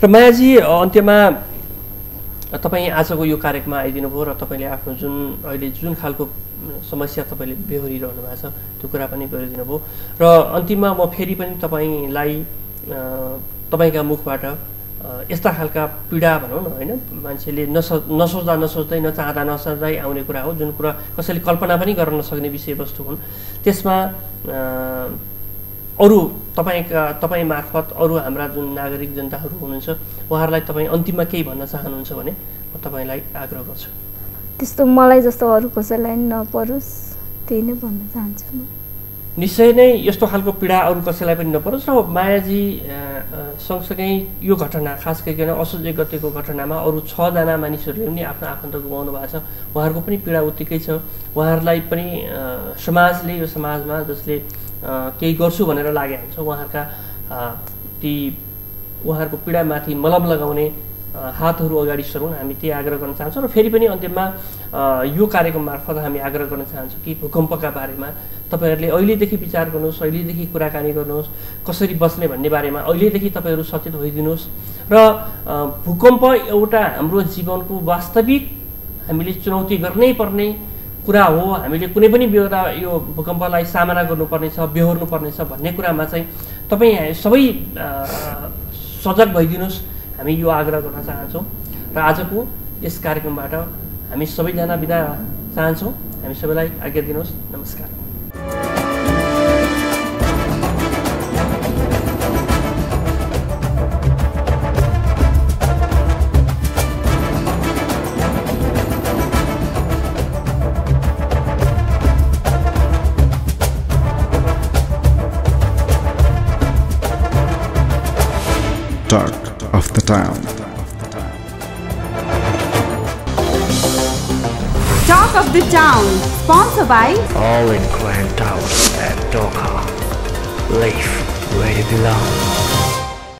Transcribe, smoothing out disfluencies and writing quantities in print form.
र मायाजी अन्त्यमा तपाईँ आजको यो कार्यक्रममा आइदिनु भयो र तपाईँले आफ्नो अहिले जुन खालको समस्या तपाईँले बेहोरिरहनु भएको छ त्यो कुरा पनि गरिदिनु भयो र अन्तिममा म फेरि पनि तपाईँलाई तपाईँका मुखबाट यस्ता खालका पीडा भनौँ न होइन मान्छेले नसोच्दै नचाहँदा नचाहँदै आउने कुरा हो जुन कुरा कसैले कल्पना पनि गर्न नसक्ने विषयवस्तु हुन् त्यसमा अरू तपाईँ मार्फत अरू हाम्रा जुन नागरिक जनताहरू हुनुहुन्छ उहाँहरूलाई तपाईँ अन्तिममा केही भन्न चाहनुहुन्छ भने म तपाईँलाई आग्रह गर्छु त्यस्तो मलाई जस्तो अरू कसैलाई नपरोस् त्यही नै भन्न चाहन्छु म निश्चय नै यस्तो खालको पीडा अरू कसैलाई पनि नपरोस् र मायाजी सँगसँगै यो घटना खास गरिकन असोज 1 गतेको घटनामा अरू 6 जना मानिसहरूले पनि आफ्नो आफन्त गुमाउनु भएको छ उहाँहरूको पनि पीडा उत्तिकै छ उहाँहरूलाई पनि समाजले यो समाजमा जसले केही गर्छु भनेर लागेको हुन्छ उहाँहरूको पीडामाथि मलम लगाउने हातहरू अगाडि सरुन् हामी त्यही आग्रह गर्न चाहन्छौँ र फेरि पनि अन्त्यमा यो कार्यक्रम मार्फत हामी आग्रह गर्न चाहन्छौँ कि भूकम्पका बारेमा तपाईहरूले अहिलेदेखि विचार गर्नुहोस् अहिलेदेखि कुराकानी गर्नुहोस् कसरी बस्ने भन्ने बारेमा अहिलेदेखि तपाईँहरू सचेत भइदिनुहोस् र भूकम्प एउटा हाम्रो जीवनको वास्तविक हामीले चुनौती गर्नै पर्ने कुरा हो हामीले कुनै पनि बेहोरा यो भूकम्पलाई सामना गर्नुपर्नेछ बेहोर्नुपर्नेछ भन्ने कुरामा चाहिँ तपाईँ सबै सजग भइदिनुहोस् हामी यो आग्रह गर्न चाहन्छौँ र आजको यस कार्यक्रमबाट हामी सबैजना बिदा चाहन्छौँ हामी सबैलाई आज्ञा दिनुहोस् नमस्कार Talk of the Town. Talk of the Town, sponsored by All in Grand Towers at Doha. Live where you belong.